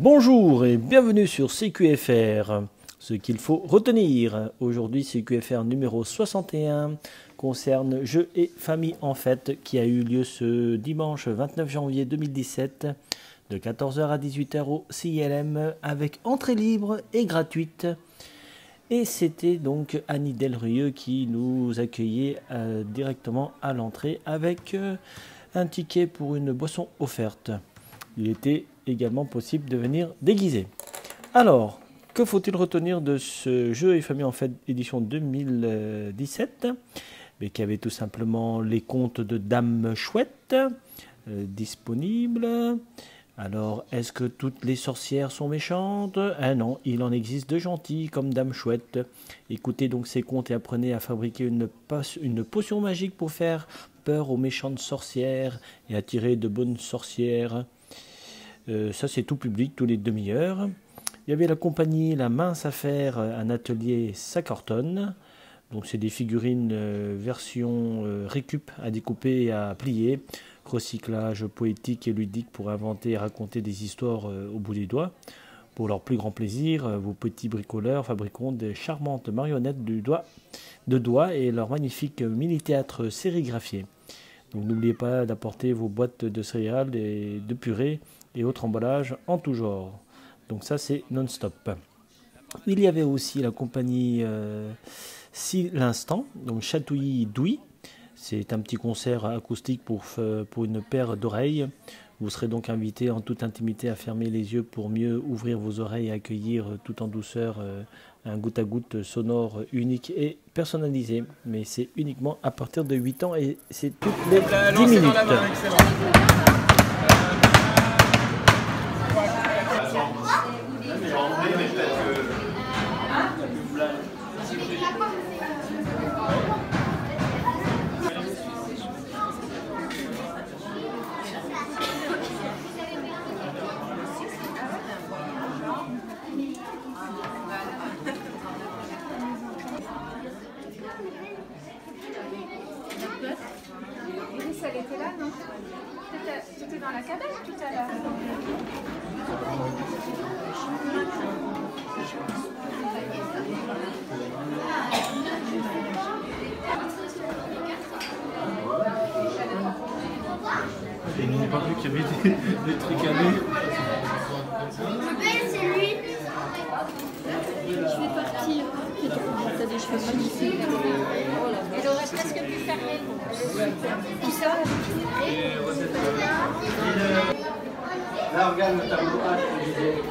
Bonjour et bienvenue sur CQFR. Ce qu'il faut retenir aujourd'hui, CQFR numéro 61 concerne Jeux et famille en fête qui a eu lieu ce dimanche 29 janvier 2017 de 14 h à 18 h au CILM avec entrée libre et gratuite. Et c'était donc Annie Delrieux qui nous accueillait directement à l'entrée avec un ticket pour une boisson offerte. Il était également possible de venir déguisé. Alors, que faut-il retenir de ce jeu et famille en fête édition 2017 mais qui avait tout simplement les contes de Dame Chouette disponibles. Alors, est-ce que toutes les sorcières sont méchantes? Non, il en existe de gentilles comme Dame Chouette. Écoutez donc ces contes et apprenez à fabriquer une potion magique pour faire peur aux méchantes sorcières et attirer de bonnes sorcières. Ça c'est tout public, tous les demi-heures. Il y avait la compagnie La Mince Affaire, un atelier ça cartonne. Donc c'est des figurines version récup à découper et à plier. Recyclage poétique et ludique pour inventer et raconter des histoires au bout des doigts. Pour leur plus grand plaisir, vos petits bricoleurs fabriqueront des charmantes marionnettes de doigts et leur magnifique mini-théâtre sérigraphié. Donc n'oubliez pas d'apporter vos boîtes de céréales et de purée et autres emballages en tout genre. Donc ça c'est non-stop. Il y avait aussi la compagnie Si l'Instant, donc Chatouilly-Douy. C'est un petit concert acoustique pour une paire d'oreilles. Vous serez donc invité en toute intimité à fermer les yeux pour mieux ouvrir vos oreilles et accueillir tout en douceur un goutte à goutte sonore unique et personnalisé. Mais c'est uniquement à partir de 8 ans et c'est toutes les 10 minutes. Elle était là, non? Tu étais dans la cabane tout à l'heure. Il n'y a pas vu qu'il y avait des trucs à nous. C'est lui. Je fais partie. T'as des cheveux magnifiques. Elle aurait presque pu fermer. Tout ça. Là, regarde le tableau A.